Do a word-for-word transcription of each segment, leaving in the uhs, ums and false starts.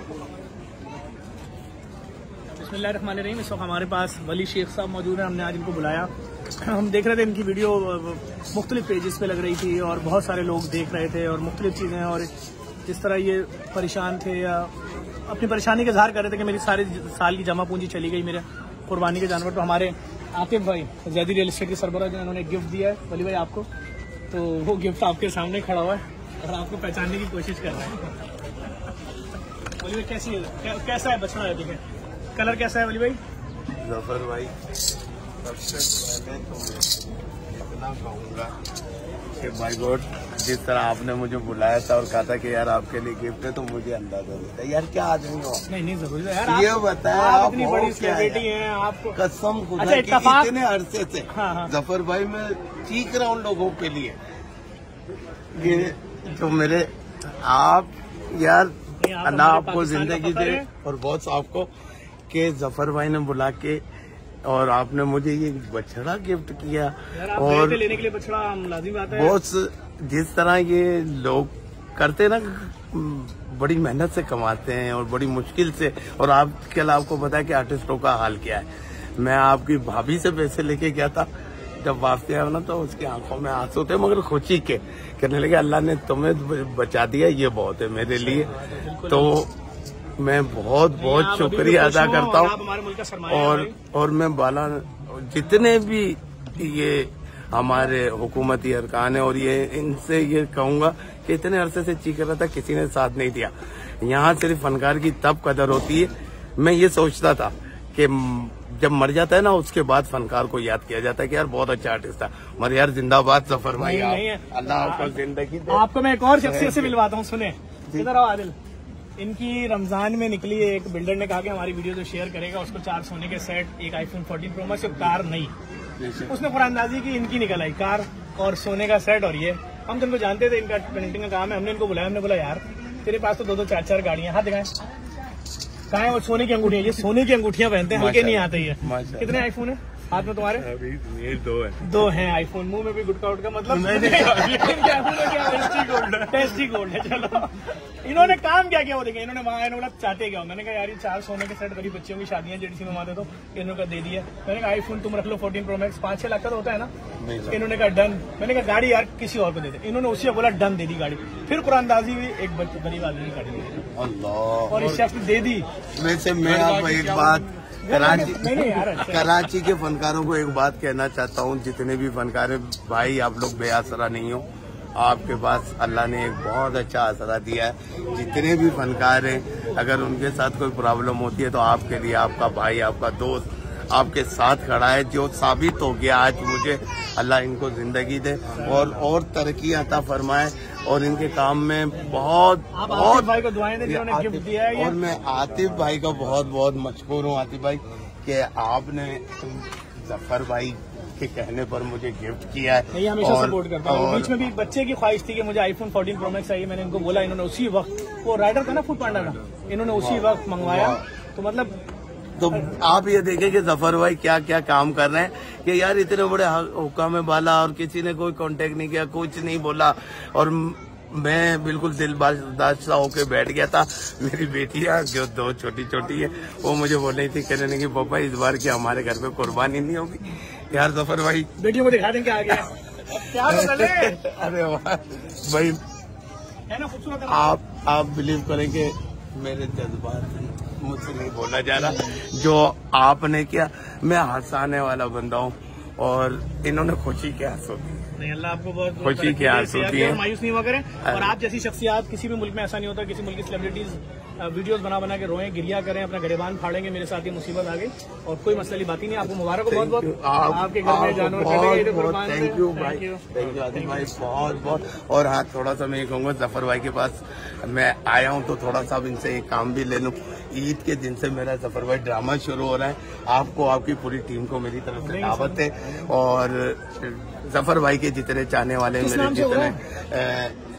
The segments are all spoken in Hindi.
बिस्मिल्लाहिर्रहमानिर्रहीम। इस वक्त हमारे पास वली शेख साहब मौजूद हैं। हमने आज इनको बुलाया। हम देख रहे थे इनकी वीडियो मुख्तलिफ पेजेस पे लग रही थी और बहुत सारे लोग देख रहे थे और मुख्तलिफ चीज़ें, और जिस तरह ये परेशान थे या अपनी परेशानी का इजहार कर रहे थे कि मेरी सारी साल की जमा पूंजी चली गई मेरे कुर्बानी के जानवर। तो हमारे आतिफ भाई जैदी रियल एस्टेट के सरबराह जो उन्होंने गिफ्ट दिया है वली भाई आपको, तो वो गिफ्ट आपके सामने खड़ा हुआ है और आपको पहचानने की कोशिश कर रहे हैं। वली भाई कैसी है, कैसा है बछड़ा? है कलर कैसा है वली भाई? जफर भाई, सबसे पहले तो मैं इतना कहूँगा कि भाई गॉड, जिस तरह आपने मुझे बुलाया था और कहा था कि यार आपके लिए गिफ्ट है, तो मुझे अंदाजा नहीं था यार क्या आदमी हो। नहीं नहीं जरूरी है यार, ये बताया आप इतनी बड़ी सेलिब्रिटी हैं आपको। कसम खुदा अच्छा, की इतने अरसे से हाँ, हाँ। जफर भाई मैं चीख रहा हूँ लोगों के लिए कि जो मेरे आप यार अल्लाह आपको जिंदगी दे और बहुत आपको के जफर भाई ने बुला के और आपने मुझे ये बछड़ा गिफ्ट किया। और लेने के लिए बछड़ा लाजिम आता है। बहुत जिस तरह ये लोग करते ना, बड़ी मेहनत से कमाते हैं और बड़ी मुश्किल से, और आपके अलावा आपको पता है कि आर्टिस्टों का हाल क्या है। मैं आपकी भाभी से पैसे लेके गया था, जब वापसी आया ना तो उसकी आंखों में आंसू थे, मगर खुशी के कहने लगे अल्लाह ने तुम्हें बचा दिया, ये बहुत है मेरे लिए। तो मैं बहुत बहुत शुक्रिया अदा करता हूँ। और और मैं बाला जितने भी ये हमारे हुकूमती अरकान है और ये इनसे ये कहूँगा कि इतने अरसे से चीख रहा था, किसी ने साथ नहीं दिया। यहाँ सिर्फ फनकार की तब कदर होती है। मैं ये सोचता था कि जब मर जाता है ना उसके बाद फनकार को याद किया जाता है कि यार बहुत अच्छा आर्टिस्ट था, मगर यार जिंदाबाद जफर भाई, अल्लाह आपको जिंदगी दे। आपको मैं एक और शख्सियत से मिलवाता हूँ, सुने इधर आओ आदिल। इनकी रमजान में निकली एक बिल्डर ने कहा कि हमारी वीडियो जो शेयर करेगा उसको चार सोने के सेट, एक iPhone fourteen pro max, car नहीं। उसने कुरानंदाजी की, इनकी निकल आई कार और सोने का सेट। और ये हम तुमको जानते थे, इनका पेंटिंग का काम है। हमने इनको बुलाया, हमने बोला यार तेरे पास तो दो दो चार चार गाड़ियां, हाथ दिखाएं कहाँ है वो सोने की अंगूठियां? ये सोने की अंगूठियां पहनते हैं, हल्के नहीं आते ये। कितने आईफोन है हाथ में तुम्हारे? अभी ये दो है दो हैं आईफोन। मुंह में भी गुटका उटका मतलब टेस्टी गोल्ड है। चलो इन्होंने काम क्या किया वो देखें। इन्होंने वहाँ बोला चाहते क्या हो, मैंने कहा यार ये चार सोने के सेट गरीब बच्चियों की शादियां जेडीसी में माते तो इन्होंने दे दिया। मैंने कहा आईफोन तुम रख लो फोर्टीन प्रो मैक्स, पाँच छह लाख का तो होता है ना। इन्होंने कहा डन। मैंने कहा गाड़ी यार किसी और को दे दे। इन्होंने उसी को बोला डन, दे दी गाड़ी। फिर कुरानंदाजी हुई, एक गरीब आदमी की गाड़ी दे दी और इस शख्स दे दी। वैसे मैं आपको एक बात कराची कराची के फनकारों को एक बात कहना चाहता हूँ, जितने भी फनकार हैं भाई, आप लोग बेआसरा नहीं हो। आपके पास अल्लाह ने एक बहुत अच्छा आसरा दिया है। जितने भी फनकार हैं, अगर उनके साथ कोई प्रॉब्लम होती है तो आपके लिए आपका भाई, आपका दोस्त आपके साथ खड़ा है, जो साबित हो गया आज मुझे। अल्लाह इनको जिंदगी दे और और तरक्की अता फरमाए और इनके काम में बहुत बहुत भाई को दुआएं दें जिन्होंने गिफ्ट दिया है। और मैं आतिफ भाई का बहुत बहुत मशकूर हूँ आतिफ भाई कि आपने जफर भाई के कहने पर मुझे गिफ्ट किया है। नहीं, हमेशा सपोर्ट करता हूँ। बीच में भी बच्चे की ख्वाहिश थी कि मुझे आईफोन फोर्टीन प्रो मैक्स चाहिए। मैंने इनको बोला, इन्होंने उसी वक्त, वो राइडर था ना फूड पांडा का, इन्होंने उसी वक्त मंगवाया। तो मतलब तो आप ये देखें कि जफर भाई क्या क्या काम कर रहे हैं कि यार इतने बड़े हुक्म बाला और किसी ने कोई कांटेक्ट नहीं किया, कुछ नहीं बोला, और मैं बिल्कुल दिल बर्दाश्त होके बैठ गया था। मेरी बेटियां जो दो छोटी छोटी है वो मुझे बोल रही थी, कहने लगी पापा इस बार की हमारे घर पे कुर्बानी नहीं होगी। यार जफर भाई बेटियों को दिखा दें क्या आ गया। क्या अरे वाह भाई, है ना खूबसूरत। आप आप बिलीव करेंगे मेरे जज्बात मुझसे नहीं बोला जा रहा जो आपने किया। मैं हंसाने वाला बंदा हूँ और इन्होंने खुशी के आंसू दिए। नहीं, अल्लाह आपको बहुत खुशी के आंसू दिए। मायूस नहीं हुआ करें। और आप जैसी शख्सियात, किसी भी मुल्क में ऐसा नहीं होता, किसी मुल्क की सेलिब्रिटीज वीडियोस बना बना के रोएं, गिरिया करें, अपना गरेबान फाड़ेंगे, मेरे साथ ये मुसीबत आ गई और कोई मसले की बात ही नहीं। आपको मुबारक हो बहुत बहुत। आपके घर में जानवर थैंक यू भाई, थैंक यू आदिल भाई बहुत बहुत। और हाँ, थोड़ा सा मैं ये कहूँगा जफर भाई के पास मैं आया हूँ तो थोड़ा सा इनसे एक काम भी ले लूँ। ईद के दिन से मेरा जफर भाई ड्रामा शुरू हो रहा है। आपको, आपकी पूरी टीम को मेरी तरफ से दावत है। और जफर भाई के जितने चाहने वाले मेरे जितने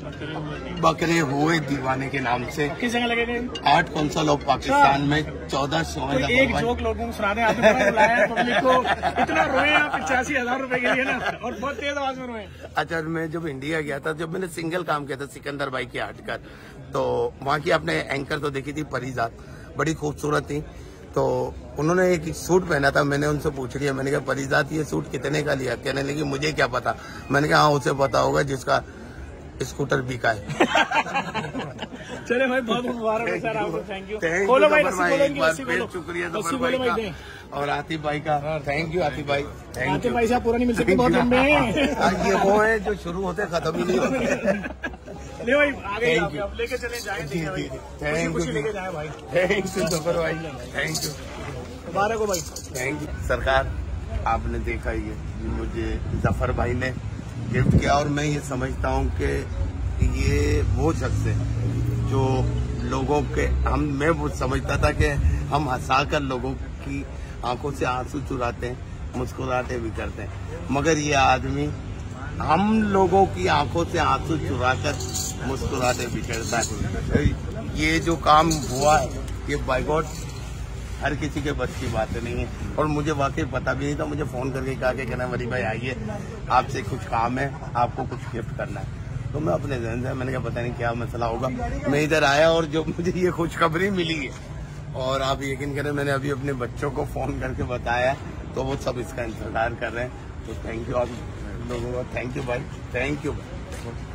बकरे हुए दीवाने के नाम से। किस जगह लगेगा? आर्ट काउंसिल ऑफ पाकिस्तान में चौदह सौ एक जोक लोगों को सुना दें। आपने बड़ा बुलाया है पब्लिक को, इतना रोए आप पचासी हजार रुपए के लिए ना, और बहुत तेज आवाज में रोए। अच्छा, मैं जब इंडिया गया था, जब मैंने सिंगल काम किया था सिकंदर भाई की हटकर, तो वहाँ की आपने एंकर तो देखी थी परिजात, बड़ी खूबसूरत थी। तो उन्होंने एक सूट पहना था, मैंने उनसे पूछ लिया, मैंने कहा परिजात ये सूट कितने का लिया? कहने लगी मुझे क्या पता। मैंने कहा हाँ उसे पता होगा जिसका स्कूटर बिका है। चले भाई, बहुत मुबारक है सर आपको, थैंक यू। थैंक बोलो यू भाई, जफर भाई, एक बार फिर शुक्रिया जफर भाई भाई का और आतिफ भाई का। थैंक यू आतिफ भाई, थैंक आतिफ यू। भाई से आप पूरा नहीं मिल सकते, बहुत लंबे हैं। ये वो है जो शुरू होते खत्म ही नहीं होते। ले भाई आगे आप लेके चले जाए, थैंक यू, लेके जाए भाई। थैंक यू जफर भाई, थैंक यू, मुबारक हो भाई। Thank you. सरकार आपने देखा ये मुझे जफर भाई ने गिफ्ट किया, और मैं ये समझता हूँ कि ये वो शख्स है जो लोगों के हम मैं वो समझता था कि हम हंसाकर लोगों की आंखों से आंसू चुराते हैं, मुस्कुराते भी करते हैं, मगर ये आदमी हम लोगों की आंखों से आंसू चुराकर मुस्कुराते बिछड़ता है। ये जो काम हुआ है ये बाय गॉड हर किसी के बस की बात नहीं है, और मुझे वाकई पता भी नहीं था। मुझे फोन करके कहा कि कहना वली भाई आइए, आपसे कुछ काम है, आपको कुछ गिफ्ट करना है। तो मैं अपने जहन से मैंने कहा पता नहीं क्या मसला होगा, मैं इधर आया और जो मुझे ये खुशखबरी मिली है, और आप यकीन करें मैंने अभी अपने बच्चों को फोन करके बताया, तो वो सब इसका इंतजार कर रहे हैं। तो थैंक यू आप लोगों का, थैंक यू भाई, थैंक यू भाई।